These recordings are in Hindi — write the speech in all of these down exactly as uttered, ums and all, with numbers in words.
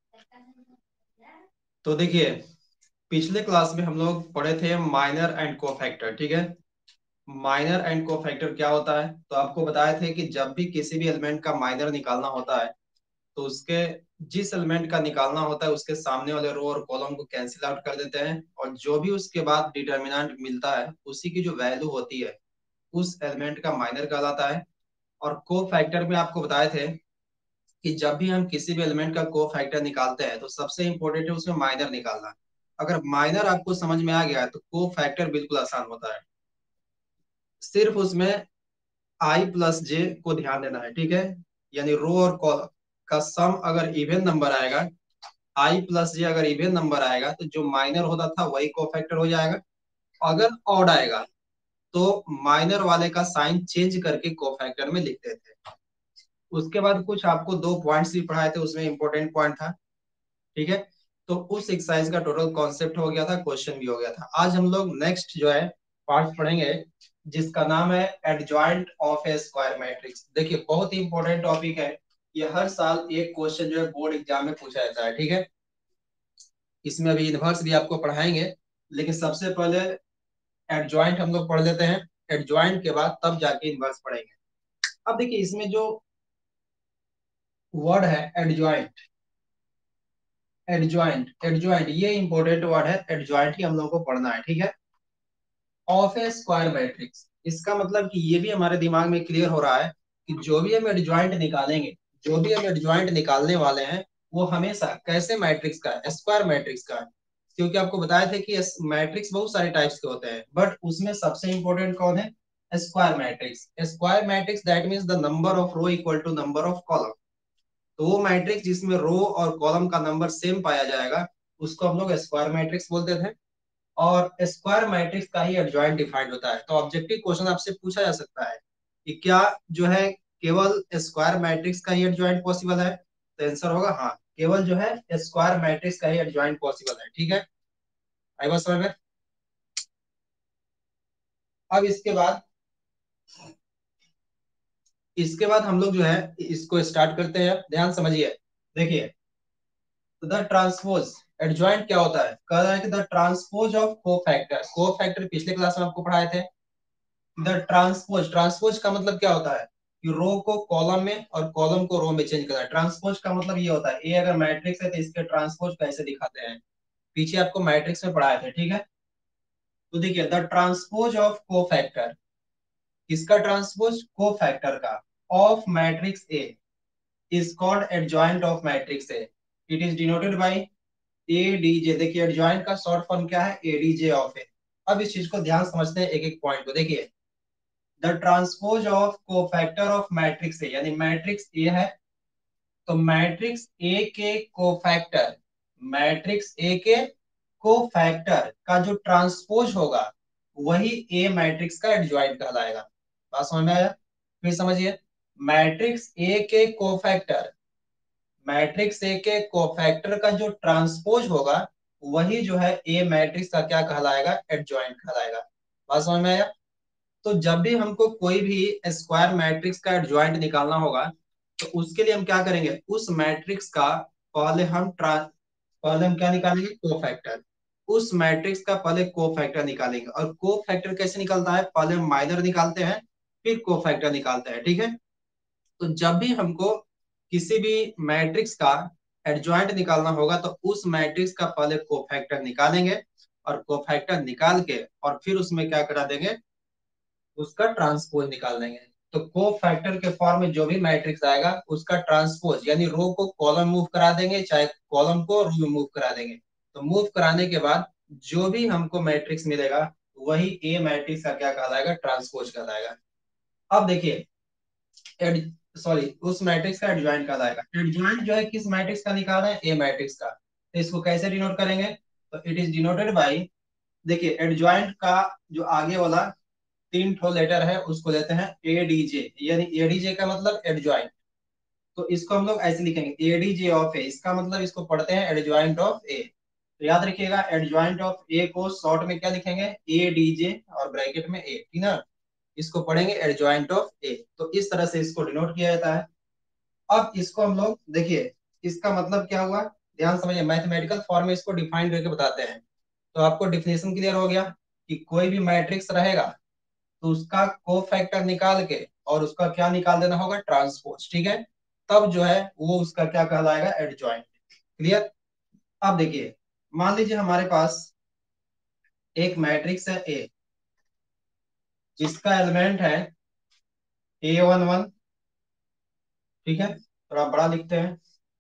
तो देखिए, पिछले क्लास में हम लोग पढ़े थे माइनर एंड कोफैक्टर, ठीक है। माइनर एंड कोफैक्टर क्या होता है, तो आपको बताए थे कि जब भी किसी भी एलिमेंट का माइनर निकालना होता है तो उसके जिस एलिमेंट का निकालना होता है उसके सामने वाले रो और कॉलम को कैंसिल आउट कर देते हैं, और जो भी उसके बाद डिटर्मिनेंट मिलता है उसी की जो वैल्यू होती है उस एलिमेंट का माइनर कहलाता है। और को फैक्टर में आपको बताए थे कि जब भी हम किसी भी एलिमेंट का को फैक्टर निकालते हैं तो सबसे इंपॉर्टेंट है उसमें माइनर निकालना। अगर माइनर आपको समझ में आ गया है तो को फैक्टर बिल्कुल आसान होता है। सिर्फ उसमें आई प्लस जे को ध्यान देना है, ठीक है। यानी रो और कॉलम का सम अगर इवन नंबर आएगा, आई प्लस जे अगर इवन नंबर आएगा तो जो माइनर होता था वही को फैक्टर हो जाएगा। अगर ऑड आएगा तो माइनर वाले का साइन चेंज करके को फैक्टर में लिखते थे। उसके बाद कुछ आपको दो पॉइंट्स भी पढ़ाए थे, उसमें इंपॉर्टेंट पॉइंट था, ठीक है। तो उस एक्सरसाइज का टोटल कॉन्सेप्ट हो गया था, क्वेश्चन भी हो गया था। आज हम लोग नेक्स्ट जो है पार्ट पढ़ेंगे जिसका नाम है adjoint of a square matrix. देखिए बहुत ही इंपॉर्टेंट टॉपिक है, ये हर साल एक क्वेश्चन जो है बोर्ड एग्जाम में पूछा जाता है, ठीक है। इसमें अभी इनवर्स भी आपको पढ़ाएंगे, लेकिन सबसे पहले एडजॉइंट हम लोग पढ़ लेते हैं। एडजॉइंट के बाद तब जाके इनवर्स पढ़ेंगे। अब देखिए इसमें जो वर्ड है एडजॉइंट, एडजॉइंट एडजॉइंट ये इंपॉर्टेंट वर्ड है, एडजॉइंट ही हम लोगों को पढ़ना है, ठीक है। ऑफ ए स्क्वायर मैट्रिक्स, इसका मतलब कि ये भी हमारे दिमाग में क्लियर हो रहा है कि जो भी हम एडजॉइंट निकालेंगे, जो भी हम एडजॉइंट निकालने वाले हैं वो हमेशा कैसे मैट्रिक्स का है, स्क्वायर मैट्रिक्स का है। क्योंकि आपको बताया था कि मैट्रिक्स बहुत सारे टाइप्स के होते हैं बट उसमें सबसे इंपॉर्टेंट कौन है, square matrix. Square matrix that means the number of row equal to number of column. तो वो मैट्रिक्स जिसमें रो और कॉलम का नंबर सेम पाया जाएगा उसको हम लोग स्क्वायर मैट्रिक्स बोलते थे। और स्क्वायर मैट्रिक्स का ही एडजॉइंट डिफाइंड होता है। तो ऑब्जेक्टिव क्वेश्चन आपसे पूछा जा सकता है कि क्या जो है केवल स्क्वायर मैट्रिक्स का ही एडजॉइंट पॉसिबल है, तो आंसर होगा हाँ, केवल जो है स्क्वायर मैट्रिक्स का ही एडजॉइंट पॉसिबल है, ठीक है। आई बात समझ में। अब इसके बाद इसके बाद हम लोग जो है इसको स्टार्ट करते हैं, ध्यान समझिए। देखिए द ट्रांसपोज, एडजॉइंट क्या होता है, कह रहा है कि the transpose of cofactor. Cofactor पिछले क्लास में आपको पढ़ाए थे। द ट्रांसपोज, ट्रांसपोज का मतलब क्या होता है कि रो को कॉलम में और कॉलम को रो में चेंज करना है। ट्रांसपोज का मतलब ये होता है ए अगर मैट्रिक्स है तो इसके ट्रांसपोज कैसे दिखाते हैं, पीछे आपको मैट्रिक्स में पढ़ाए थे, ठीक है। तो देखिए the transpose of cofactor, किसका ट्रांसपोज, को फैक्टर का, of matrix A is called adjoint of matrix A. It is denoted by ADJ. देखिए एडजॉइंट का शॉर्ट फॉर्म क्या है, एडीजे ऑफ ए। अब इस चीज को ध्यान समझते हैं एक एक पॉइंट को। देखिए the transpose of cofactor of matrix A, यानी मैट्रिक्स ए है तो मैट्रिक्स ए के कोफैक्टर, मैट्रिक्स ए के कोफैक्टर का जो ट्रांसपोज होगा वही ए मैट्रिक्स का एडजॉइंट कहलाएगा। बात समझ में आया, फिर समझिए। मैट्रिक्स ए के कोफैक्टर, मैट्रिक्स ए के कोफैक्टर का जो ट्रांसपोज होगा वही जो है ए मैट्रिक्स का क्या कहलाएगा, एडजॉइंट कहलाएगा। बात समझ में आया। तो जब भी हमको कोई भी स्क्वायर मैट्रिक्स का एडजॉइंट निकालना होगा तो उसके लिए हम क्या करेंगे, उस मैट्रिक्स का पहले हम ट्रांस पहले हम क्या निकालेंगे, कोफैक्टर। उस मैट्रिक्स का पहले कोफैक्टर निकालेंगे। और कोफैक्टर कैसे निकलता है, पहले हम माइनर निकालते हैं फिर कोफैक्टर निकालते हैं, ठीक है। तो जब भी हमको किसी भी मैट्रिक्स का एडजॉइंट निकालना होगा तो उस मैट्रिक्स का पहले कोफैक्टर निकालेंगे और कोफैक्टर निकाल के और फिर उसमें क्या करा देंगे, उसका ट्रांसपोज निकाल देंगे। तो को फैक्टर के फॉर्म में जो भी मैट्रिक्स आएगा उसका ट्रांसपोज यानी रो को कॉलम मूव करा देंगे चाहे कॉलम को रो में मूव करा देंगे। तो मूव कराने के बाद जो भी हमको मैट्रिक्स मिलेगा वही ए मैट्रिक्स का क्या कहलाएगा, ट्रांसपोज कहलाएगा। अब देखिए एड सॉरी उस मैट्रिक्स का एडजॉइंट कहलाएगा। एडजॉइंट जो है किस मैट्रिक्स का निकाल रहे हैं, ए मैट्रिक्स का। तो इसको कैसे डिनोट करेंगे, तो इट इज डिनोटेड बाई, देखिए एडजॉइंट का जो आगे वाला तीन ठो लेटर है उसको लेते हैं एडीजे, यानी एडीजे का मतलब एडजॉइंट। तो इसको हम लोग ऐसे लिखेंगे एडीजे ऑफ ए, इसका मतलब इसको पढ़ते हैं एडजॉइंट ऑफ ए। तो याद रखिएगा एडजॉइंट ऑफ ए को शॉर्ट में क्या लिखेंगे, एडीजे और ब्रैकेट में ए, ठीक ना। इसको पढ़ेंगे एडजॉइंट ऑफ ए। तो इस तरह से इसको डिनोट किया जाता है। अब इसको हम लोग देखिए इसका मतलब क्या हुआ, ध्यान समझिए, मैथमेटिकल फॉर्म में इसको डिफाइन करके बताते हैं। तो आपको डिफिनेशन क्लियर हो गया कि कोई भी मैट्रिक्स रहेगा तो उसका कोफैक्टर निकाल के और उसका क्या निकाल देना होगा, ट्रांसपोज, ठीक है। तब जो है वो उसका क्या कहलाएगा, एडजॉइंट। क्लियर। अब देखिए, मान लीजिए हमारे पास एक मैट्रिक्स है ए, जिसका एलिमेंट है ए वन वन, ठीक है, थोड़ा बड़ा लिखते हैं,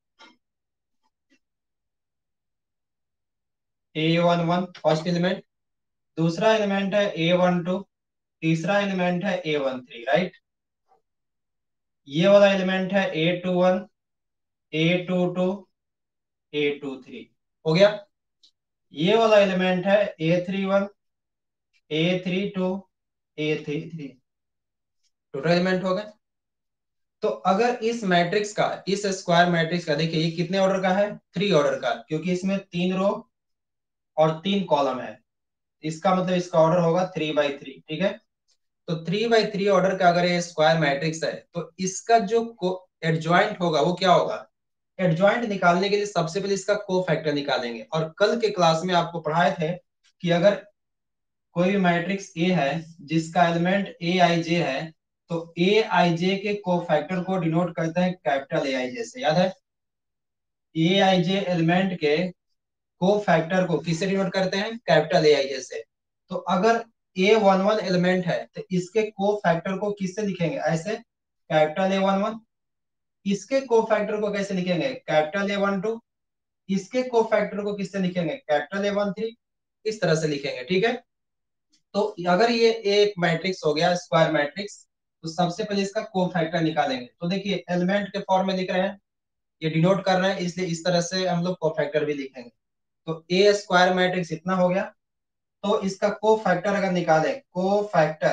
A one one, first element. दूसरा एलिमेंट है ए वन टू, तीसरा एलिमेंट है ए वन थ्री, राइट। ये वाला एलिमेंट है A two one, A two two, A two three, हो गया। ये वाला एलिमेंट है A three one, A three two, A three three, total element हो गए। तो अगर इस मैट्रिक्स का, इस स्क्वायर मैट्रिक्स का, देखिए ये कितने ऑर्डर का है, थ्री ऑर्डर का, क्योंकि इसमें तीन रो और तीन कॉलम है। इसका मतलब इसका ऑर्डर होगा थ्री बाई थ्री, ठीक है। तो थ्री बाई थ्री ऑर्डर का अगर ये स्क्वायर मैट्रिक्स है तो इसका जो एडजॉइंट होगा वो क्या होगा। एडजॉइंट निकालने के लिए सबसे पहले इसका को फैक्टर निकालेंगे। और कल के क्लास में आपको पढ़ाए थे कि अगर कोई भी मैट्रिक्स ए है जिसका एलिमेंट ए आई जे है, तो ए आई जे के को फैक्टर को डिनोट करते हैं कैपिटल ए आई जे से, याद है। ए आई जे एलिमेंट के को फैक्टर को किससे डिनोट करते हैं, कैपिटल ए आई जे से। तो अगर ए वन वन एलिमेंट है तो इसके को फैक्टर को किससे लिखेंगे, ऐसे, कैपिटल ए वन वन। इसके को फैक्टर को कैसे लिखेंगे, कैपिटल ए वन टू। इसके को फैक्टर को किससे लिखेंगे, कैपिटल ए वन थ्री। इस तरह से लिखेंगे, ठीक है। तो अगर ये एक मैट्रिक्स हो गया स्क्वायर मैट्रिक्स, तो सबसे पहले इसका को फैक्टर निकालेंगे। तो देखिए एलिमेंट के फॉर्म में लिख रहे हैं, ये डिनोट कर रहे हैं, इसलिए इस तरह से हम लोग को फैक्टर भी लिखेंगे। तो ए स्क्वायर मैट्रिक्स इतना हो गया। तो इसका को फैक्टर अगर निकाले, को फैक्टर,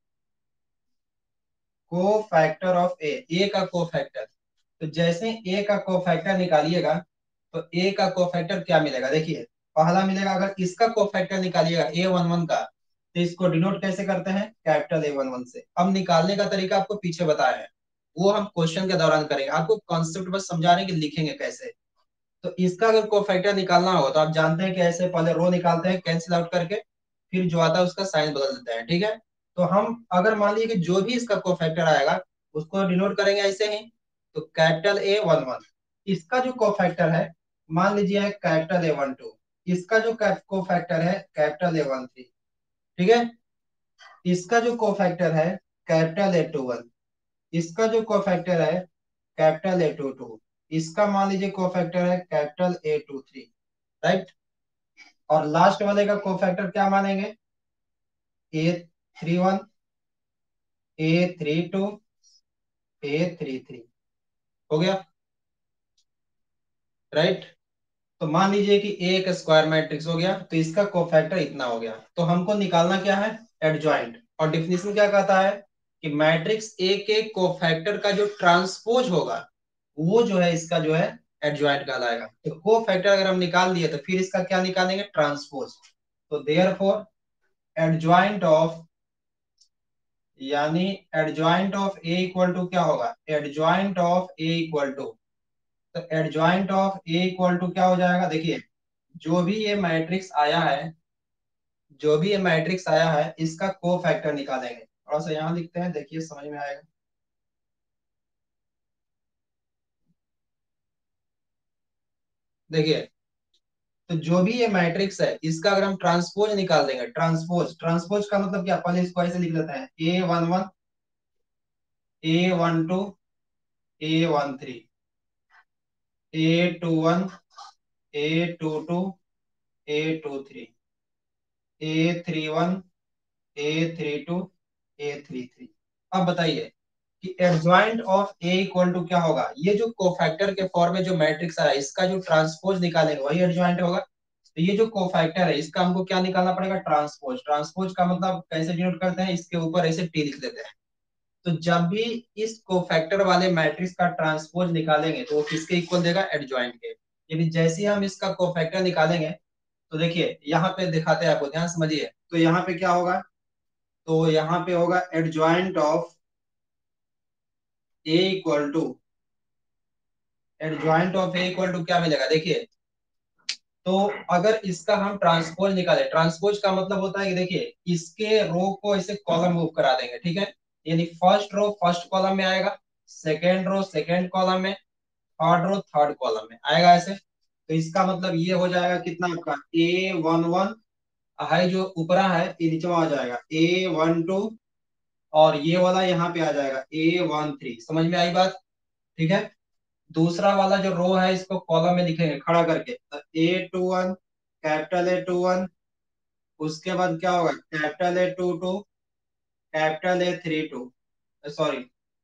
को फैक्टर ऑफ ए, ए का को फैक्टर। तो जैसे ए का को फैक्टर निकालिएगा तो ए का को फैक्टर क्या मिलेगा, देखिए पहला मिलेगा, अगर इसका को फैक्टर निकालिएगा ए वन वन का, तो इसको डिनोट कैसे करते हैं, कैपिटल ए वन वन से। अब निकालने का तरीका आपको पीछे बताया है, वो हम क्वेश्चन के दौरान करेंगे, आपको कॉन्सेप्ट बस समझा रहे हैं कि लिखेंगे कैसे। तो इसका अगर कोफैक्टर निकालना हो तो आप जानते हैं कि ऐसे पहले रो निकालते हैं कैंसिल आउट करके, फिर जो आता है उसका साइन बदल देते हैं, ठीक है। तो हम अगर मान लीजिए कि जो भी इसका कोफैक्टर आएगा उसको डिनोट करेंगे ऐसे ही। तो कैपिटल ए वन वन, इसका जो कोफैक्टर है मान लीजिए है कैपिटल ए वन टू, इसका जो कोफैक्टर है कैपिटल ए वन थ्री, ठीक है। इसका जो कोफैक्टर है कैपिटल ए टू वन, इसका जो कोफैक्टर है कैपिटल ए टू टू, इसका मान लीजिए कोफैक्टर है capital A two three, right. और लास्ट वाले का कोफैक्टर क्या मानेंगे, A three one, A three two, A three three, हो गया, राइट। तो मान लीजिए कि ए एक स्क्वायर मैट्रिक्स हो गया, तो इसका कोफैक्टर इतना हो गया। तो हमको निकालना क्या है, एडजॉइंट। और डिफिनीशन क्या कहता है कि मैट्रिक्स ए के कोफैक्टर का जो ट्रांसपोज होगा वो जो है इसका जो है एडजॉइंट कहलाएगा। तो कोफैक्टर अगर हम निकाल लिए तो फिर इसका क्या निकालेंगे, ट्रांसपोज। तो देयरफॉर एडजॉइंट ऑफ, यानी adjoint of A equal to क्या होगा, adjoint of A equal to, तो adjoint of A equal to क्या हो जाएगा, देखिए जो भी ये मैट्रिक्स आया है, जो भी ये मैट्रिक्स आया है इसका को फैक्टर निकालेंगे। थोड़ा सा यहाँ लिखते हैं, देखिए समझ में आएगा। देखिए, तो जो भी ये मैट्रिक्स है इसका अगर हम ट्रांसपोज निकाल देंगे, ट्रांसपोज, ट्रांसपोज का मतलब क्या, पहले इसको ऐसे लिख लेते हैं, A one one, A one two, A one three, A two one, A two two, A two three, A three one, A three two, A three three. अब बताइए कि adjoint of A equal to क्या होगा, ये जो कोफैक्टर के फॉर्म में जो मैट्रिक्स आ रहा है इसका जो ट्रांसपोज निकालेंगे वही एडजॉइंट होगा। तो ये जो कोफैक्टर है इसका हमको क्या निकालना पड़ेगा, ट्रांसपोज। ट्रांसपोज का मतलब कैसे डिनोट करते हैं, इसके ऊपर ऐसे टी लिख देते हैं। तो जब भी इस कोफैक्टर वाले मैट्रिक्स का ट्रांसपोज निकालेंगे तो वो किसके इक्वल देगा, एडजॉइंट के। यदि जैसे ही हम इसका कोफैक्टर निकालेंगे तो देखिए यहाँ पे दिखाते हैं आपको, ध्यान समझिए। तो यहाँ पे क्या होगा, तो यहाँ पे होगा adjoint of A equal to, adjoint of A equal to क्या मिलेगा, देखिए तो अगर इसका हम ट्रांसपोज निकाले, ट्रांसपोज का मतलब होता है कि देखिए इसके रो को ऐसे कॉलम मूव करा देंगे, ठीक है, यानी फर्स्ट रो फर्स्ट कॉलम में आएगा, सेकेंड रो सेकेंड कॉलम में, थर्ड रो थर्ड कॉलम में आएगा ऐसे। तो इसका मतलब ये हो जाएगा कितना आपका ए वन वन है, जो ऊपरा है ये नीचे आ जाएगा ए वन टू, और ये वाला यहाँ पे आ जाएगा ए वन थ्री। समझ में आई बात? ठीक है। दूसरा वाला जो रो है इसको कॉलम में लिखेंगे खड़ा करके, A two one, capital A two one, उसके बाद क्या होगा capital A two two, capital A three two, sorry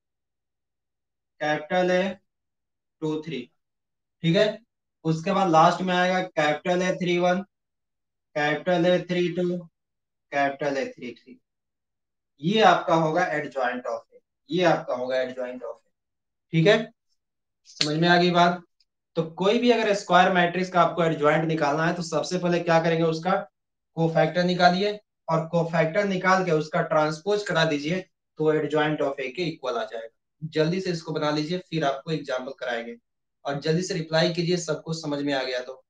capital A two three, ठीक है। उसके बाद लास्ट में आएगा capital A three one, capital A three two, capital A three three. ये आपका होगा एडजॉइंट ऑफ ए, ये आपका होगा एडजॉइंट ऑफ ए, ठीक है। समझ में आ गई बात? तो कोई भी अगर स्क्वायर मैट्रिक्स का आपको एडजॉइंट निकालना है तो सबसे पहले क्या करेंगे, उसका कोफैक्टर निकालिए, और कोफैक्टर निकाल के उसका ट्रांसपोज करा दीजिए, तो एडजॉइंट ऑफ ए के इक्वल आ जाएगा। जल्दी से इसको बना लीजिए, फिर आपको एग्जाम्पल कराएंगे। और जल्दी से रिप्लाई कीजिए, सबको समझ में आ गया तो।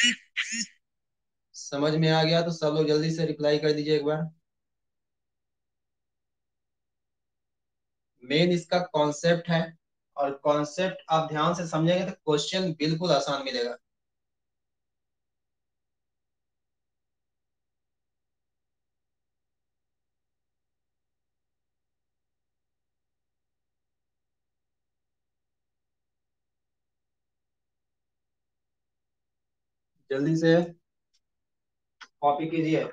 समझ में आ गया तो सब लोग जल्दी से रिप्लाई कर दीजिए एक बार। मेन इसका कॉन्सेप्ट है, और कॉन्सेप्ट आप ध्यान से समझेंगे तो क्वेश्चन बिल्कुल आसान मिलेगा। जल्दी से कॉपी कीजिए।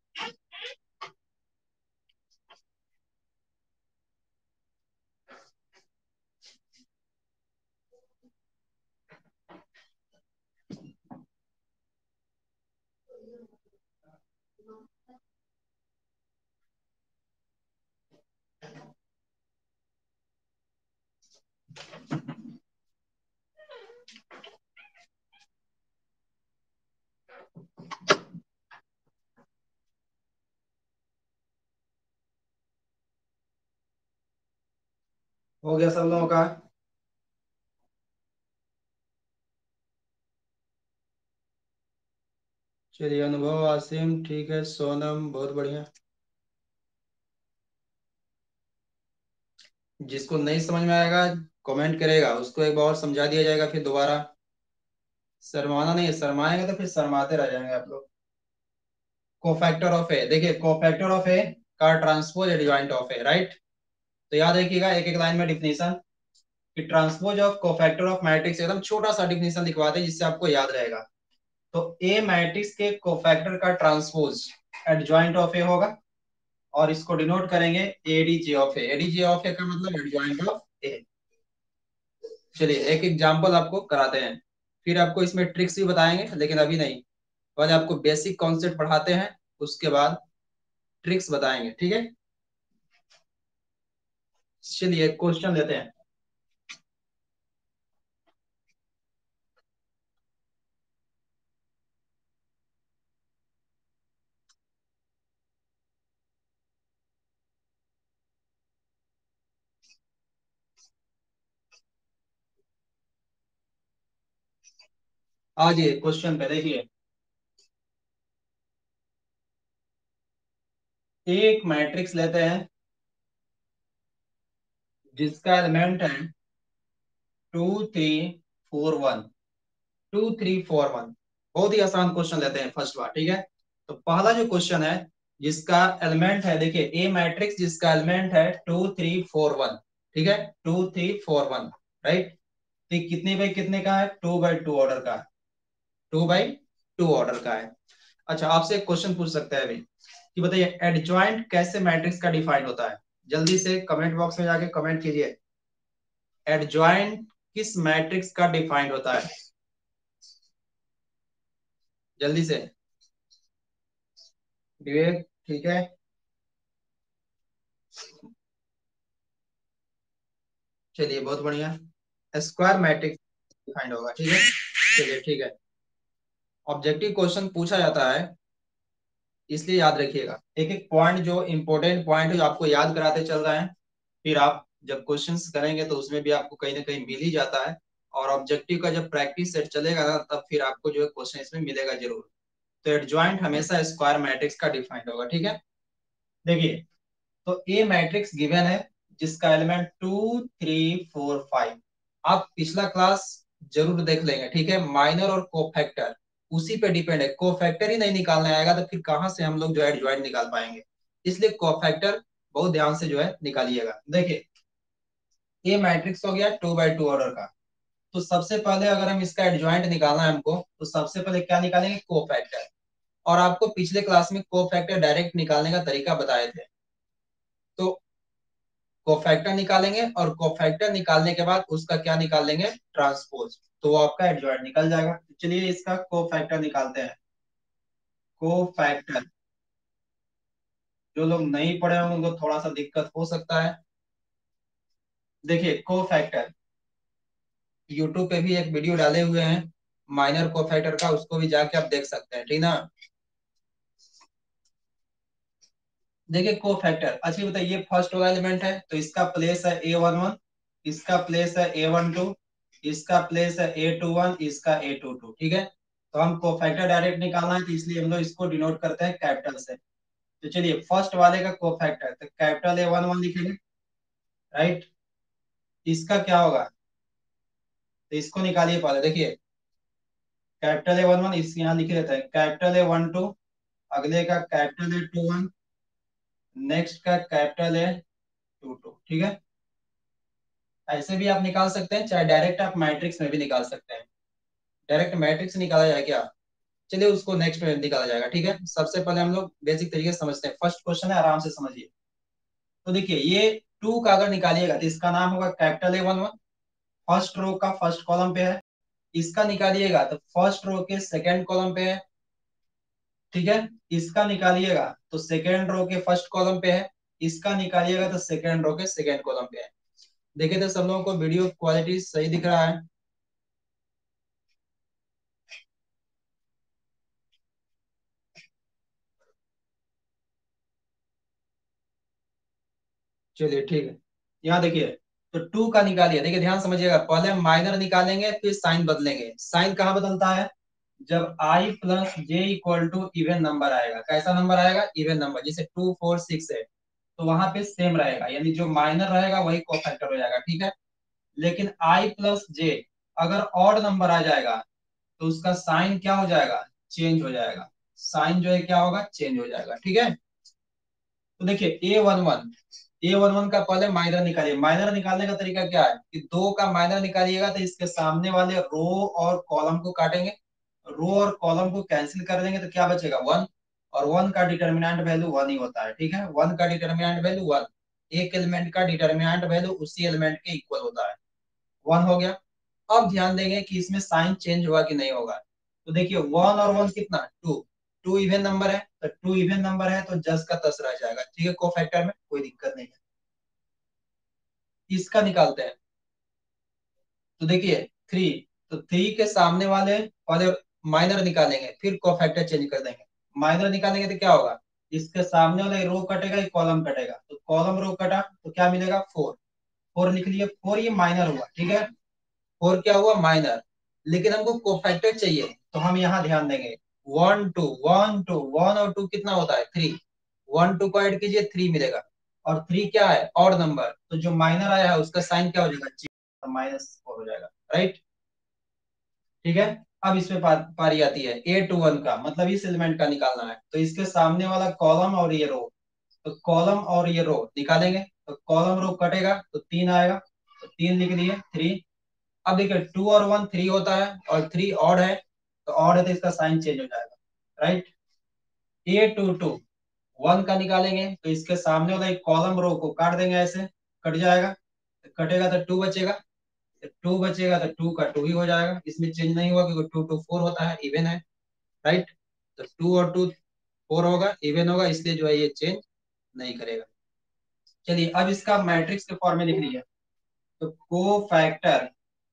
हो गया सब लोगों का? चलिए, अनुभव, आसिम, ठीक है, सोनम, बहुत बढ़िया। जिसको नहीं समझ में आएगा कमेंट करेगा, उसको एक बार और समझा दिया जाएगा फिर दोबारा। शर्माना नहीं है, शर्माएंगे तो फिर शर्माते रह जाएंगे आप लोग। कोफैक्टर ऑफ ए, देखिए कोफैक्टर ऑफ ए का transpose adjoint of A, right. तो याद रखिएगा एक एक लाइन में डिफिनीशन, कि transpose of cofactor of matrix, एकदम छोटा सा डिफिनीशन लिखवाते हैं जिससे आपको याद रहेगा। तो ए मैट्रिक्स के कोफैक्टर का ट्रांसपोज एडजॉइंट ऑफ ए होगा, और इसको डिनोट करेंगे ADJ of A. ADJ of A का मतलब एडजॉइंट ऑफ ए। चलिए एक एग्जांपल आपको कराते हैं, फिर आपको इसमें ट्रिक्स भी बताएंगे, लेकिन अभी नहीं। पहले आपको बेसिक कॉन्सेप्ट पढ़ाते हैं, उसके बाद ट्रिक्स बताएंगे, ठीक है। चलिए क्वेश्चन लेते हैं। आज ये क्वेश्चन पे देखिए, एक मैट्रिक्स लेते हैं जिसका एलिमेंट है two three four one, two three four one. बहुत ही आसान क्वेश्चन लेते हैं फर्स्ट बार, ठीक है। तो पहला जो क्वेश्चन है, जिसका एलिमेंट है, देखिए ए मैट्रिक्स जिसका एलिमेंट है टू थ्री फोर वन, ठीक है, two three four one, right. तो ये कितने बाई कितने का है, टू बाई टू ऑर्डर का है, टू बाई टू ऑर्डर का है। अच्छा, आपसे एक क्वेश्चन पूछ सकते हैं अभी, कि बताइए एडजॉइंट कैसे मैट्रिक्स का डिफाइन होता है। जल्दी से कमेंट बॉक्स में जाके कमेंट कीजिए, एडजॉइंट किस मैट्रिक्स का डिफाइंड होता है, जल्दी से। विवेक, ठीक है। चलिए बहुत बढ़िया, स्क्वायर मैट्रिक्स डिफाइंड होगा, ठीक है। चलिए ठीक है, ऑब्जेक्टिव क्वेश्चन पूछा जाता है, इसलिए याद रखिएगा एक एक पॉइंट, जो इंपॉर्टेंट पॉइंट है जो आपको याद कराते चल रहे हैं। फिर आप जब क्वेश्चंस करेंगे तो उसमें भी आपको कहीं ना कहीं मिल ही जाता है, और ऑब्जेक्टिव का जब प्रैक्टिस सेट चलेगा ना तब फिर आपको जो है क्वेश्चन इसमें मिलेगा जरूर। तो एडजॉइंट हमेशा स्क्वायर मैट्रिक्स का डिफाइंड होगा, ठीक है। देखिए, तो ए मैट्रिक्स गिवन है जिसका element two three four five. आप पिछला क्लास जरूर देख लेंगे, ठीक है। माइनर और कोफैक्टर उसी पे डिपेंड है। कोफैक्टर ही नहीं निकालने आएगा तो फिर कहां से हम लोग जो है एडजॉइंट निकाल पाएंगे। इसलिए कोफैक्टर बहुत ध्यान से जो है निकालिएगा। देखिए, ये मैट्रिक्स हो गया टू बाई टू ऑर्डर का। तो सबसे पहले अगर हम इसका एडजॉइंट निकालना है हमको, तो सबसे पहले क्या निकालेंगे, कोफैक्टर। और आपको पिछले क्लास में कोफैक्टर डायरेक्ट निकालने का तरीका बताए थे। तो कोफैक्टर निकालेंगे और कोफैक्टर निकालने के बाद उसका क्या निकाल लेंगे, ट्रांसपोज। तो वो आपका एडजॉइंट निकल जाएगा। तो चलिए इसका कोफैक्टर निकालते हैं। कोफैक्टर, जो लोग नहीं पढ़े होंगे उनको थोड़ा सा दिक्कत हो सकता है। देखिए, कोफैक्टर यूट्यूब पे भी एक वीडियो डाले हुए हैं माइनर कोफैक्टर का, उसको भी जाके आप देख सकते हैं, ठीक ना। देखिए, कोफैक्टर, अच्छा बताइए, ये फर्स्ट वाला एलिमेंट है तो इसका प्लेस है ए वन वन, इसका प्लेस है ए वन टू, इसका प्लेस है ए टू वन, इसका ए टू टू, ठीक है। तो हम कोफैक्टर डायरेक्ट निकालना है तो इसलिए हम लोग इसको डिनोट करते हैं कैपिटल से। तो चलिए, फर्स्ट वाले का कोफैक्टर तो कैपिटल ए वन वन लिखेंगे, राइट। इसका क्या होगा, तो इसको निकालिए पहले। देखिए, कैपिटल ए वन वन इस यहाँ लिख लेते हैं, कैपिटल ए वन टू, अगले का capital A two one, next का कैपिटल ए टू टू, ठीक है। ऐसे भी आप निकाल सकते हैं, चाहे डायरेक्ट आप मैट्रिक्स में भी निकाल सकते हैं। डायरेक्ट मैट्रिक्स निकाला जाए क्या, चलिए उसको नेक्स्ट में निकाला जाएगा, ठीक है। सबसे पहले हम लोग बेसिक तरीके से समझते हैं। फर्स्ट क्वेश्चन है, आराम से समझिए। तो देखिए, ये टू का अगर निकालिएगा तो इसका नाम होगा capital A one one, first row का फर्स्ट कॉलम पे है। इसका निकालिएगा तो फर्स्ट रो के सेकेंड कॉलम पे है, ठीक है। इसका निकालिएगा तो सेकेंड रो के फर्स्ट कॉलम पे है। इसका निकालिएगा तो सेकेंड रो के सेकेंड कॉलम पे है। देखिए, तो सब लोगों को वीडियो क्वालिटी सही दिख रहा है। चलिए ठीक है। यहाँ देखिए, तो टू का निकालिए। देखिए, ध्यान समझिएगा, पहले हम माइनर निकालेंगे फिर साइन बदलेंगे। साइन कहाँ बदलता है, जब I plus J equal to even number आएगा। कैसा नंबर आएगा, इवन नंबर। जैसे टू फोर सिक्स है तो वहां पे सेम रहेगा, यानी जो माइनर रहेगा वही कोफैक्टर हो जाएगा, ठीक है। लेकिन आई प्लस जे अगर ऑड नंबर आ जाएगा तो उसका साइन क्या हो जाएगा, चेंज हो जाएगा। साइन जो है क्या होगा, चेंज हो जाएगा, ठीक है। तो देखिए, A one one, A one one का पहले माइनर निकालिए। माइनर निकालने का तरीका क्या है कि दो का माइनर निकालिएगा तो इसके सामने वाले रो और कॉलम को काटेंगे। रो और कॉलम को कैंसिल कर देंगे तो क्या बचेगा, वन। और वन का डिटर्मिनेंट वैल्यू वन ही होता है, ठीक है। वन का डिटर्मिनेंट वैल्यू वन, एक एलिमेंट का डिटर्मिनेंट वैल्यू उसी एलिमेंट के इक्वल होता है। वन हो गया। अब ध्यान देंगे कि इसमें साइन चेंज हुआ कि नहीं होगा। तो देखिए, वन और वन कितना, टू। टू इवन नंबर है तो टू इवन नंबर है तो जस का तस रह जाएगा, ठीक है। कोफैक्टर में कोई दिक्कत नहीं है। इसका निकालते हैं। तो देखिए, थ्री, तो थ्री के सामने वाले वाले माइनर निकालेंगे फिर कोफैक्टर चेंज कर देंगे। माइनर निकालेंगे तो क्या होगा, इसके सामने वाला रो कटेगा, एक कॉलम कटेगा। तो कॉलम रो कटा तो क्या मिलेगा, फोर। फोर लिख लिए, फोर ये माइनर हुआ, ठीक है। फोर क्या हुआ, माइनर। लेकिन हमको कोफैक्टर चाहिए तो हम यहाँ ध्यान देंगे। One two, one two, one और टू कितना होता है, थ्री। वन टू को ऐड कीजिए, थ्री मिलेगा। और थ्री क्या है, ऑड नंबर। तो जो माइनर आया है उसका साइन क्या हो जाएगा, माइनस फोर हो जाएगा, राइट। ठीक है। अब इसमें पा, पारी आती है ए टू वन का, मतलब इस एलिमेंट का निकालना है। तो इसके सामने वाला कॉलम और ये रो, तो कॉलम और ये रो निकालेंगे। तो कॉलम रो कटेगा तो तीन आएगा, तो तीन लिख दिए, थ्री। अब देखिए, टू और वन थ्री होता है और थ्री ऑड है, तो ऑड है तो इसका साइन चेंज हो जाएगा, right. A two two, one का निकालेंगे तो इसके सामने वाला एक कॉलम रो को काट देंगे, ऐसे कट जाएगा। तो कटेगा तो टू बचेगा, तो टू बचेगा तो टू का टू ही हो जाएगा, इसमें चेंज नहीं हुआ क्योंकि टू टू फोर होता है, इवन है, राइट। तो टू और टू फोर होगा, इवन होगा, इसलिए जो है ये चेंज नहीं करेगा। चलिए, अब इसका मैट्रिक्स के फॉर्म में लिख लीजिए। तो को फैक्टर,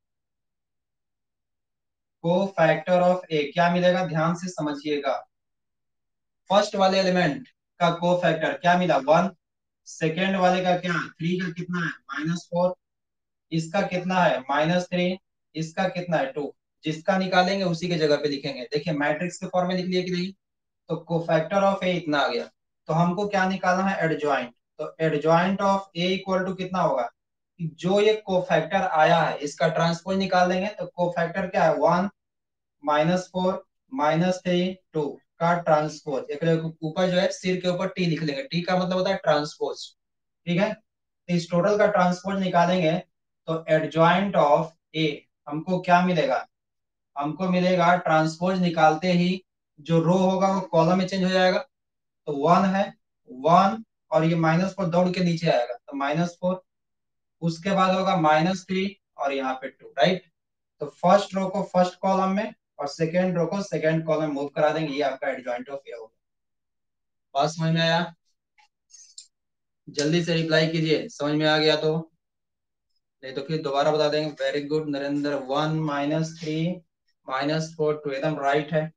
को फैक्टर ऑफ ए क्या मिलेगा, ध्यान से समझिएगा। फर्स्ट वाले एलिमेंट का को फैक्टर क्या मिला, वन। सेकेंड वाले का क्या, थ्री का कितना है, माइनस फोर। इसका कितना है, माइनस थ्री। इसका कितना है टू, जिसका निकालेंगे उसी के जगह पे लिखेंगे। देखिए मैट्रिक्स के फॉर्म में लिख लिए कि नहीं, तो कोफैक्टर ऑफ ए इतना आ गया, तो हमको क्या निकालना है एडजॉइंट, तो adjoint of A equal to कितना होगा कि जो ये कोफैक्टर आया है इसका ट्रांसपोज निकाल देंगे, तो कोफैक्टर क्या है one minus four minus three two का ट्रांसपोज, एक ऊपर जो है सिर के ऊपर टी लिख लेंगे, टी का मतलब होता है ट्रांसपोज, ठीक है। तो इस टोटल का ट्रांसपोज निकालेंगे तो एडजॉइंट ऑफ ए हमको क्या मिलेगा, हमको मिलेगा ट्रांसपोज निकालते ही जो रो होगा वो कॉलम में चेंज हो जाएगा, तो वन है वन, और ये माइनस फोर दौड़ के नीचे आएगा तो माइनस फोर, उसके बाद होगा माइनस थ्री और यहाँ पे टू, राइट। तो फर्स्ट रो को फर्स्ट कॉलम में और सेकेंड रो को सेकेंड कॉलम में मूव करा देंगे, ये आपका एडजॉइंट ऑफ ए होगा। बात समझ में आया? जल्दी से रिप्लाई कीजिए समझ में आ गया तो, नहीं तो फिर दोबारा बता देंगे। Very good Narendra, one minus three minus four two, एकदम राइट है।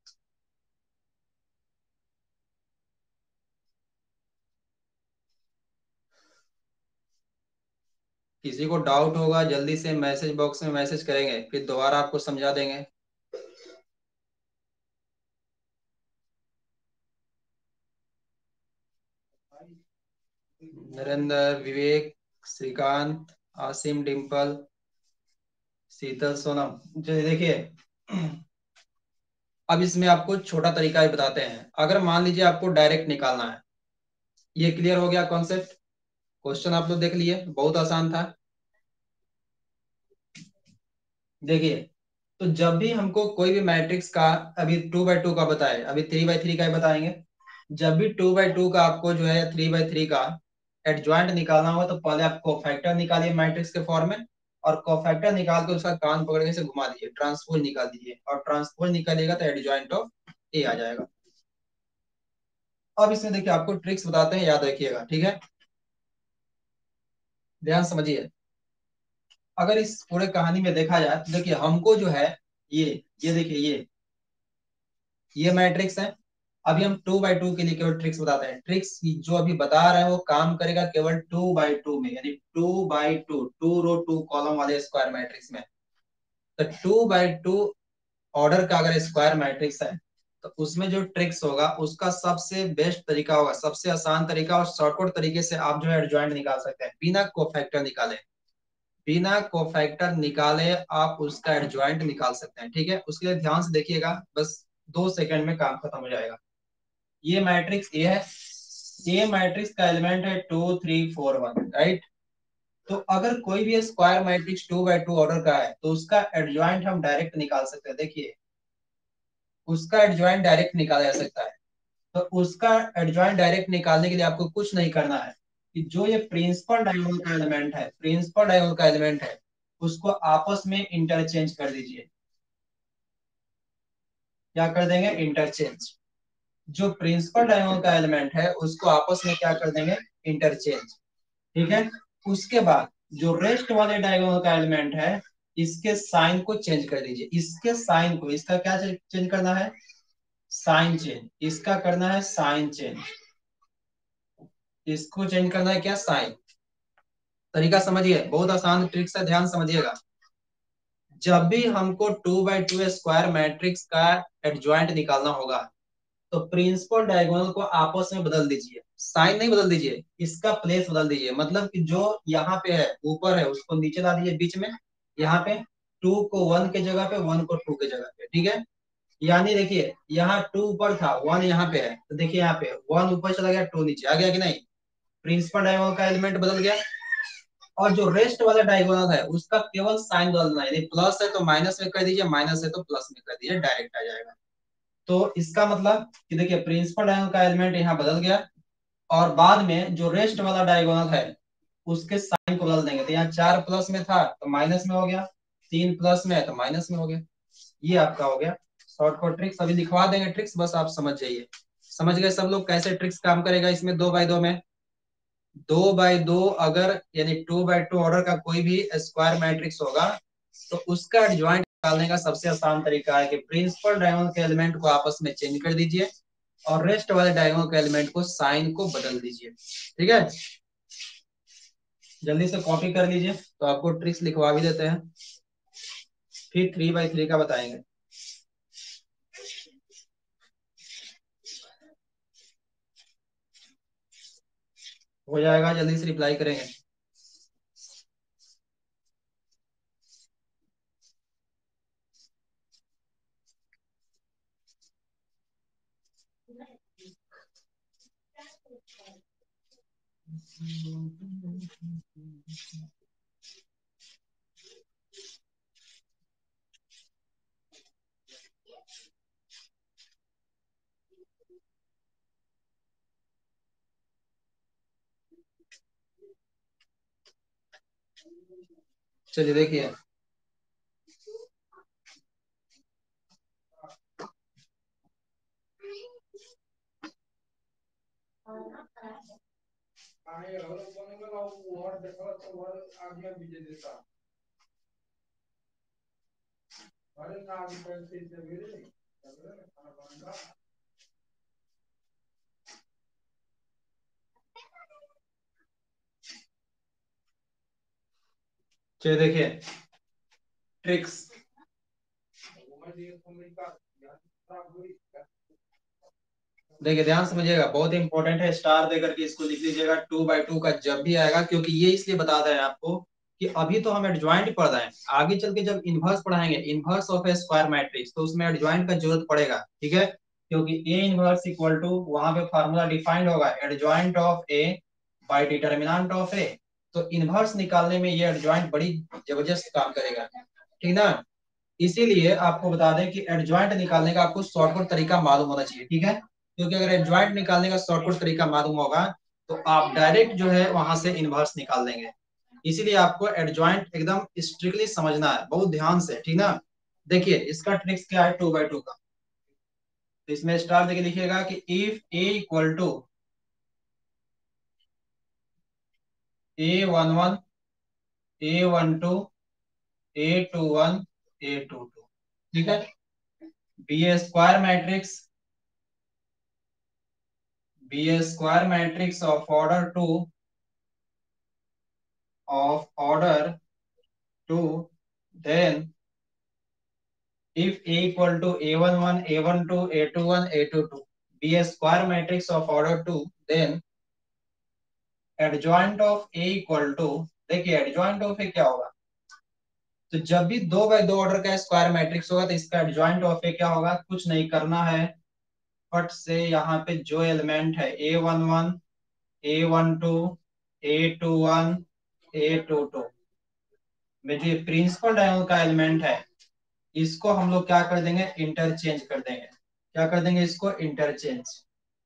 किसी को डाउट होगा जल्दी से मैसेज बॉक्स में मैसेज करेंगे, फिर दोबारा आपको समझा देंगे। नरेंद्र, विवेक, श्रीकांत, आसिम, डिम्पल, शीतल, सोनम, जो देखिए अब इसमें आपको छोटा तरीका भी बताते हैं। अगर मान लीजिए आपको डायरेक्ट निकालना है, ये क्लियर हो गया कॉन्सेप्ट? क्वेश्चन आप लोग देख लिए, बहुत आसान था। देखिए तो जब भी हमको कोई भी मैट्रिक्स का, अभी टू बाई टू का बताए, अभी थ्री बाई थ्री का ही बताएंगे। जब भी टू बाई टू का आपको जो है थ्री बाई थ्री का एडजॉइंट निकालना होगा तो पहले आप कोफैक्टर निकालिए मैट्रिक्स के फॉर्म में, और कोफैक्टर निकाल के उसका कान पकड़ के से घुमा दीजिए, ट्रांसपोज निकाल दीजिए, और ट्रांसपोज निकालिएगा तो एडजॉइंट ऑफ ए आ जाएगा। अब इसमें देखिए आपको ट्रिक्स बताते हैं, याद रखिएगा, ठीक है। ध्यान समझिए। अगर इस पूरे कहानी में देखा जाए तो देखिए हमको जो है ये ये देखिए ये ये मैट्रिक्स है। अभी हम टू बाई टू के लिए केवल ट्रिक्स बताते हैं। ट्रिक्स जो अभी बता रहे हैं वो काम करेगा केवल टू बाई टू में, यानी two by two, two row two column वाले स्क्वायर मैट्रिक्स में। तो टू बाई टू ऑर्डर का अगर स्क्वायर मैट्रिक्स है तो उसमें जो ट्रिक्स होगा उसका सबसे बेस्ट तरीका होगा, सबसे आसान तरीका और शॉर्टकट तरीके से आप जो है एडजॉइंट निकाल सकते हैं बिना कोफैक्टर निकाले। बिना कोफैक्टर निकाले आप उसका एडजॉइंट निकाल सकते हैं, ठीक है। उसके लिए ध्यान से देखिएगा, बस दो सेकंड में काम खत्म हो जाएगा। ये मैट्रिक्स ए है, ये मैट्रिक्स का एलिमेंट है two three four one, right. तो अगर कोई भी square matrix two by two order का है तो उसका एडजॉइंट हम डायरेक्ट निकाल सकते हैं। देखिए उसका एडजॉइंट डायरेक्ट निकाला जा सकता है। तो उसका एडजॉइंट डायरेक्ट निकालने के लिए आपको कुछ नहीं करना है, कि जो ये प्रिंसिपल डायगोनल का एलिमेंट है, प्रिंसिपल डायगोनल का एलिमेंट है उसको आपस में इंटरचेंज कर दीजिए। क्या कर देंगे? इंटरचेंज। जो प्रिंसिपल डायगोनल का एलिमेंट है उसको आपस में क्या कर देंगे? इंटरचेंज, ठीक है। उसके बाद जो रेस्ट वाले डायगोनल का एलिमेंट है इसके साइन को चेंज कर दीजिए। इसके साइन को, इसका क्या चेंज करना है? Sign change. इसका करना है साइन चेंज, इसको चेंज करना है क्या? साइन। तरीका समझिए, बहुत आसान ट्रिक्स है, ध्यान समझिएगा। जब भी हमको two by two square matrix का एडजॉइंट निकालना होगा तो प्रिंसिपल डायगोनल को आपस में बदल दीजिए, साइन नहीं बदल दीजिए, इसका प्लेस बदल दीजिए। मतलब कि जो यहाँ पे है ऊपर है उसको नीचे ला दीजिए बीच में, यहाँ पे टू को वन के जगह पे, वन को टू के जगह पे, ठीक है। यानी देखिए यहाँ टू ऊपर था, वन यहाँ पे है, तो देखिए यहाँ पे वन ऊपर चला गया, टू नीचे आ गया कि नहीं? प्रिंसिपल डायगोनल का एलिमेंट बदल गया। और जो रेस्ट वाला डायगोनल है उसका केवल साइन बदलना है, यदि प्लस है तो माइनस में कर दीजिए, माइनस है तो प्लस में कर दीजिए, डायरेक्ट आ जाएगा। तो इसका मतलब कि देखिए प्रिंसिपल डायगोनल का एलिमेंट यहाँ बदल गया, और बाद में जो रेस्ट वाला डायगोनल है उसके साइन को बदल देंगे। तो यहाँ चार प्लस में था तो माइनस में हो गया, तीन प्लस में है तो माइनस में हो गया। ये आपका हो गया शॉर्टकट ट्रिक्स। अभी लिखवा देंगे ट्रिक्स, बस आप समझ जाइए। समझ गए सब लोग कैसे ट्रिक्स काम करेगा इसमें दो बाई दो में? दो बाई दो अगर यानी टू बाई टू ऑर्डर का कोई भी स्क्वायर मैट्रिक्स होगा तो उसका एडजॉइंट निकालने का सबसे आसान तरीका है कि प्रिंसिपल डायगोनल के एलिमेंट को आपस में चेंज कर दीजिए और रेस्ट वाले डायगोनल के एलिमेंट को साइन को बदल दीजिए, ठीक है। जल्दी से कॉपी कर लीजिए, तो आपको ट्रिक्स लिखवा भी देते हैं। फिर थ्री बाई थ्री का बताएंगे। हो जाएगा, जल्दी से रिप्लाई करेंगे। चलिए देखिए, चलिए देखिए ट्रिक्स। देखिए ध्यान समझिएगा, बहुत इंपॉर्टेंट है, स्टार देकर के इसको लिख लीजिएगा। टू बाई टू का जब भी आएगा, क्योंकि ये इसलिए बता रहे हैं आपको कि अभी तो हम एडजॉइंट पढ़ रहे हैं, आगे चल के जब इनवर्स पढ़ाएंगे, inverse of a square matrix, तो उसमें एडजॉइंट का जरूरत पड़ेगा। ठीक है, क्योंकि ए इनवर्स इक्वल टू, वहां पे फॉर्मूला डिफाइंड होगा, adjoint of A by determinant of A. तो इनवर्स निकालने में ये एडजॉइंट बड़ी जबरदस्त काम करेगा। ठीक ना। इसीलिए आपको बता दें कि एडजॉइंट निकालने का आपको शॉर्टकट तरीका मालूम होना चाहिए। ठीक है, क्योंकि अगर एडजॉइंट निकालने का शॉर्टकट तरीका मालूम होगा तो आप डायरेक्ट जो है वहां से इनवर्स निकाल देंगे। इसीलिए आपको एडजॉइंट एकदम स्ट्रिक्टली समझना है, बहुत ध्यान से। ठीक ना। देखिए इसका ट्रिक्स क्या है टू बाई टू का। तो इसमें स्टार देके लिखिएगा कि if A equal to A one one, A one two, A two one, A two two. ठीक है, be a square matrix, be a square matrix of order two, of order two, then if A equal to A one one, A one two, A two one, A two two be a square matrix of order two, then adjoint of A equal to, देखिए adjoint of A क्या होगा, तो जब भी दो बाय दो ऑर्डर का स्क्वायर मैट्रिक्स होगा तो इसका एडजॉइंट ऑफ ए क्या होगा, कुछ नहीं करना है, फट से यहाँ पे जो एलिमेंट है A one one, A one two, A two one, A two two में जो प्रिंसिपल डायगोनल का एलिमेंट है, इसको हम लोग क्या कर देंगे, इंटरचेंज कर देंगे। क्या कर देंगे, इसको इंटरचेंज,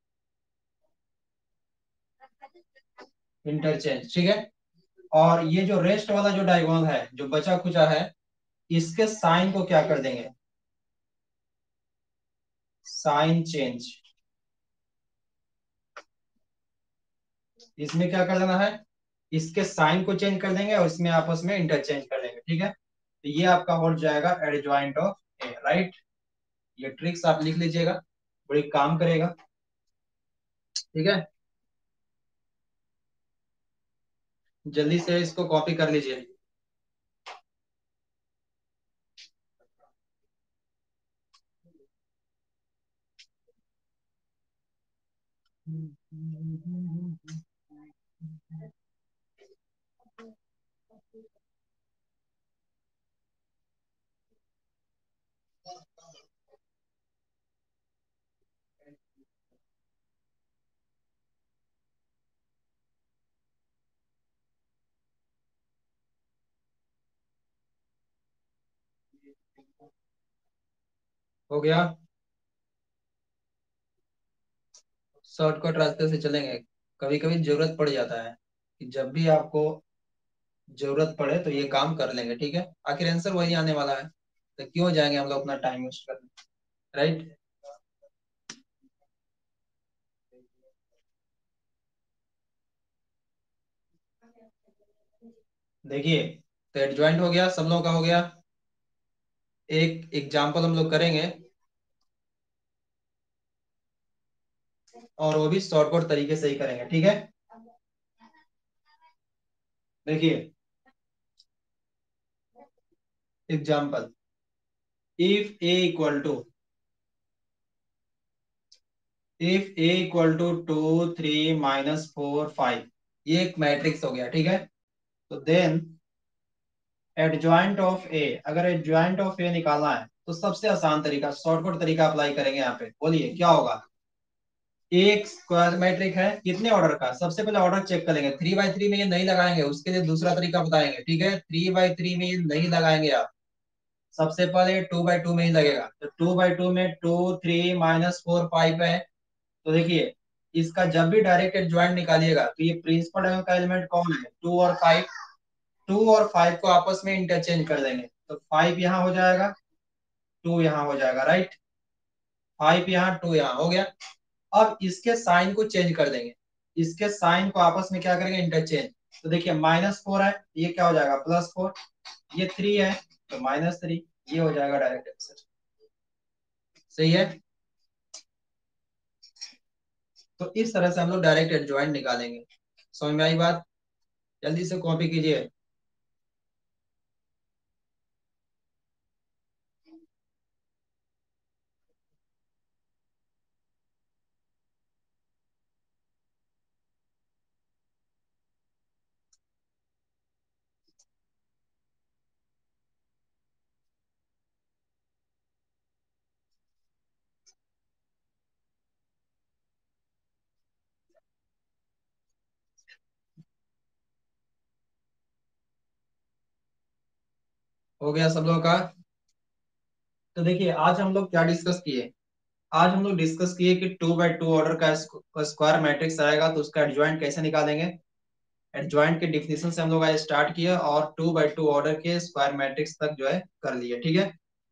इंटरचेंज। ठीक है, और ये जो रेस्ट वाला जो डायगोनल है, जो बचा खुचा है, इसके साइन को क्या कर देंगे, साइन चेंज। इसमें क्या कर देना है, इसके साइन को चेंज कर देंगे और इसमें आपस में इंटरचेंज कर देंगे। ठीक है, तो ये आपका हो जाएगा एडजॉइंट ऑफ ए, राइट। ये ट्रिक्स आप लिख लीजिएगा, बड़ी काम करेगा। ठीक है, जल्दी से इसको कॉपी कर लीजिए। हो गया, शॉर्टकट रास्ते से चलेंगे। कभी कभी जरूरत पड़ जाता है कि जब भी आपको जरूरत पड़े तो ये काम कर लेंगे। ठीक है, आखिर आंसर वही आने वाला है, तो क्यों जाएंगे हम लोग अपना टाइम वेस्ट करने, राइट। देखिए, तो एडजॉइंट हो गया, सब लोगों का हो गया। एक एग्जाम्पल हम लोग करेंगे, और वो भी शॉर्टकट तरीके से ही करेंगे। ठीक है, देखिए example, if A equal to if A equal to two three minus four five, ये एक मैट्रिक्स हो गया, ठीक है। तो देन एडजॉइंट ऑफ ए, अगर एडजॉइंट ऑफ ए निकालना है तो सबसे आसान तरीका, शॉर्टकट तरीका अप्लाई करेंगे यहाँ पे। बोलिए क्या होगा। एक स्क्वायर मैट्रिक है, कितने ऑर्डर का, सबसे पहले ऑर्डर चेक करेंगे। थ्री बाई थ्री में ये नहीं लगाएंगे, उसके लिए दूसरा तरीका बताएंगे, ठीक है। थ्री बाई थ्री में ये नहीं लगाएंगे आप, सबसे पहले टू बाई टू में ही लगेगा। तो टू बाई टू में two three minus four five है। तो देखिए, इसका जब भी डायरेक्ट एडजॉइंट निकालिएगा तो ये प्रिंसिपल डायगोनल का एलिमेंट कौन है, टू और फाइव। टू और फाइव को आपस में इंटरचेंज कर देंगे, तो फाइव यहाँ हो जाएगा, टू यहाँ हो जाएगा, राइट। फाइव यहाँ, टू यहाँ हो गया। अब इसके साइन को चेंज कर देंगे, इसके साइन को आपस में क्या करेंगे, इंटरचेंज। तो देखिए माइनस फोर है, ये क्या हो जाएगा, प्लस फोर। ये थ्री है तो माइनस थ्री, ये हो जाएगा डायरेक्ट आंसर। सही है। तो इस तरह से हम लोग डायरेक्ट एडजॉइंट निकालेंगे। समझ में आई बात। जल्दी से कॉपी कीजिए। हो गया सब लोगों का। तो देखिए आज हम लोग क्या डिस्कस किए। आज हम लोग डिस्कस किए कि टू बाई टू ऑर्डर का स्क्वायर मैट्रिक्स आएगा तो उसका एडजॉइंट कैसे निकालेंगे। एडजॉइंट के डिफिनेशन से हम लोग आज स्टार्ट किया और टू बाई टू ऑर्डर के स्क्वायर मैट्रिक्स तक जो है कर लिए, ठीक है।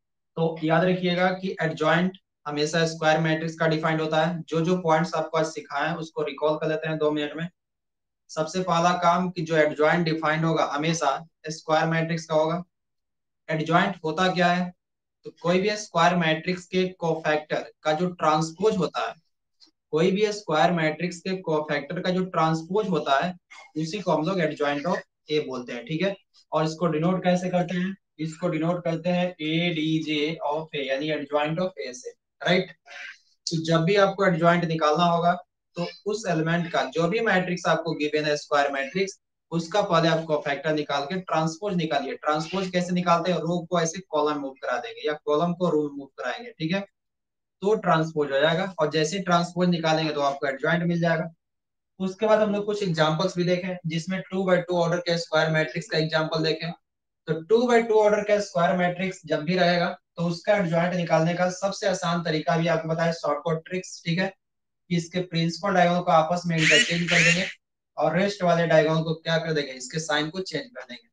तो याद रखिएगा कि एडजॉइंट हमेशा स्क्वायर मैट्रिक्स का डिफाइंड होता है। जो जो पॉइंट्स आपको आज सिखाए हैं उसको रिकॉल कर लेते हैं दो मिनट में। सबसे पहला काम कि जो एडजॉइंट डिफाइंड होगा हमेशा स्क्वायर मैट्रिक्स का होगा। एडजॉइंट होता क्या है, तो कोई भी स्क्वायर मैट्रिक्स के कोफैक्टर का जो ट्रांसपोज होता है, कोई भी स्क्वायर मैट्रिक्स के कोफैक्टर का जो ट्रांसपोज होता है उसी को हम लोग एडजॉइंट ऑफ ए बोलते हैं, ठीक है। और इसको डिनोट कैसे करते हैं, इसको डिनोट करते हैं ए डी जे ऑफ ए, यानी एडजॉइंट ऑफ ए से, राइट। तो जब भी आपको एडजॉइंट निकालना होगा तो उस एलिमेंट का जो भी मैट्रिक्स आपको गिवन है स्क्वायर मैट्रिक्स, उसका पहले आपको फैक्टर निकाल के ट्रांसपोज निकालिए। ट्रांसपोज कैसे निकालते हैं, रो को ऐसे कॉलम मूव करा देंगे या कॉलम को रो मूव कराएंगे, ठीक है। तो ट्रांसपोज हो जाएगा और जैसे ही ट्रांसपोज निकालेंगे तो आपको एडजॉइंट मिल जाएगा। उसके बाद हम लोग कुछ एग्जांपल्स भी देखें जिसमें टू बाई टू ऑर्डर के स्क्वायर मैट्रिक्स का एग्जांपल देखें। तो टू बाई टू ऑर्डर का स्क्वायर मैट्रिक्स जब भी रहेगा तो उसका एडजॉइंट निकालने का सबसे आसान तरीका भी आपको बताया, शॉर्टकट ट्रिक्स, ठीक है। कि इसके प्रिंसिपल डायगोनल को आपस में इंटरचेंज कर देंगे और रेस्ट वाले डायगोनल को क्या कर देंगे, इसके साइन को चेंज कर देंगे।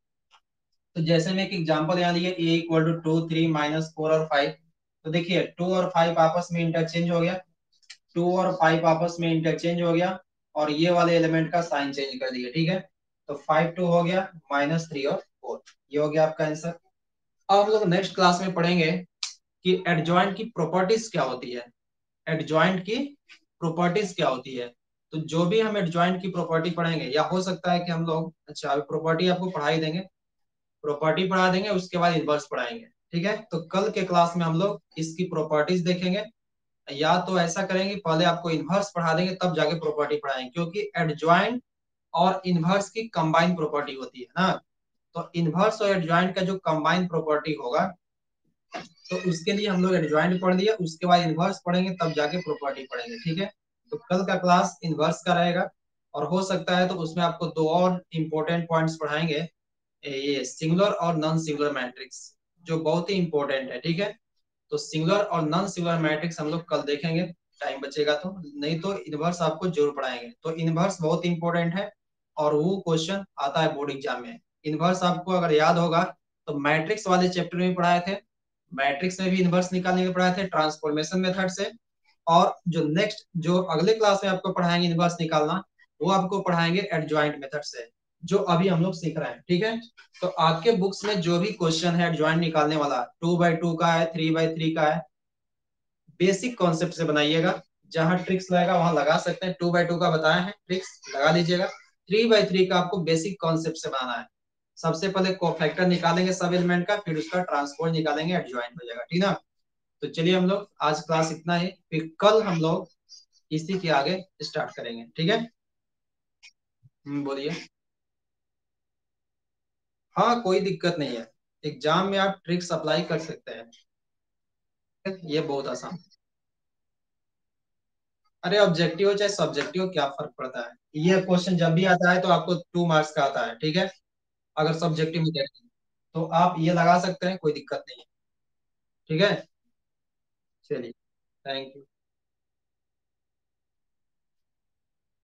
तो जैसे में एक एग्जांपल यहाँ दिए, A equal to two three minus four और फाइव। तो देखिए टू और फाइव आपस में इंटरचेंज हो गया, टू और फाइव आपस में इंटरचेंज हो गया और ये वाले एलिमेंट का साइन चेंज कर दिया, ठीक है। तो फाइव टू हो गया, माइनस थ्री और फोर, ये हो गया आपका आंसर। अब हम लोग नेक्स्ट क्लास में पढ़ेंगे कि एडजॉइंट की प्रॉपर्टीज क्या होती है। एडजॉइंट की प्रॉपर्टीज क्या होती है। तो जो भी हम एडजॉइंट की प्रॉपर्टी पढ़ेंगे, या हो सकता है कि हम लोग, अच्छा प्रॉपर्टी आपको पढ़ा ही देंगे, प्रॉपर्टी पढ़ा देंगे उसके बाद इनवर्स पढ़ाएंगे, ठीक है। तो कल के क्लास में हम लोग इसकी प्रॉपर्टीज देखेंगे। या तो ऐसा करेंगे पहले आपको इनवर्स पढ़ा देंगे तब जाके प्रॉपर्टी पढ़ाएंगे, क्योंकि एडजॉइंट और इनवर्स की कंबाइन प्रॉपर्टी होती है ना। तो इनवर्स और एडजॉइंट का जो कंबाइन प्रॉपर्टी होगा तो उसके लिए हम लोग एडजॉइंट पढ़ लिया, उसके बाद इनवर्स पढ़ेंगे तब जाके प्रॉपर्टी पढ़ेंगे, ठीक है। तो कल का क्लास इनवर्स का रहेगा और हो सकता है तो उसमें आपको दो और इंपॉर्टेंट पॉइंट्स पढ़ाएंगे, ये सिंगुलर और नॉन सिंगुलर मैट्रिक्स, जो बहुत ही इंपॉर्टेंट है, ठीक है। तो सिंगुलर और नॉन सिंगुलर मैट्रिक्स हम लोग कल देखेंगे, टाइम बचेगा तो, नहीं तो इनवर्स आपको जरूर पढ़ाएंगे। तो इनवर्स बहुत इंपॉर्टेंट है और वो क्वेश्चन आता है बोर्ड एग्जाम में। इनवर्स आपको अगर याद होगा तो मैट्रिक्स वाले चैप्टर में पढ़ाए थे, मैट्रिक्स में भी इनवर्स निकालने के पढ़ाए थे ट्रांसफॉर्मेशन मेथड से। और जो नेक्स्ट जो अगले क्लास में आपको पढ़ाएंगे इनवर्स निकालना, वो आपको पढ़ाएंगे एडजॉइंट मेथड से, जो अभी हम लोग सीख रहे हैं, ठीक है। तो आपके बुक्स में जो भी क्वेश्चन है एडजॉइंट निकालने वाला, टू बाई टू का है, थ्री बाई थ्री का है, बेसिक कॉन्सेप्ट से बनाइएगा। जहां ट्रिक्स लगेगा वहां लगा सकते हैं, टू बाई टू का बताए हैं ट्रिक्स लगा लीजिएगा, थ्री बाई थ्री का आपको बेसिक कॉन्सेप्ट से बनाना है। सबसे पहले कोफैक्टर निकालेंगे सब एलिमेंट का, फिर उसका ट्रांसपोज निकालेंगे, एडजॉइंट हो जाएगा, ठीक ना। तो चलिए हम लोग आज क्लास इतना ही, फिर कल हम लोग इसी के आगे स्टार्ट करेंगे, ठीक है। हम्म, बोलिए। हाँ कोई दिक्कत नहीं है, एग्जाम में आप ट्रिक्स अप्लाई कर सकते हैं, ये बहुत आसान। अरे ऑब्जेक्टिव हो चाहे सब्जेक्टिव, क्या फर्क पड़ता है, ये क्वेश्चन जब भी आता है तो आपको टू मार्क्स का आता है, ठीक है। अगर सब्जेक्टिव में देखें तो आप ये लगा सकते हैं, कोई दिक्कत नहीं है, ठीक है। चलिए, थैंक यू।